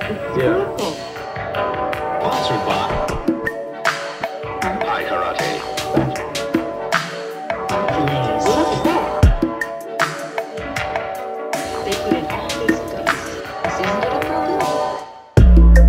Yeah. Cool. Sponsored by AIRE. What's that? They put in all these goodies. Isn't it appropriate?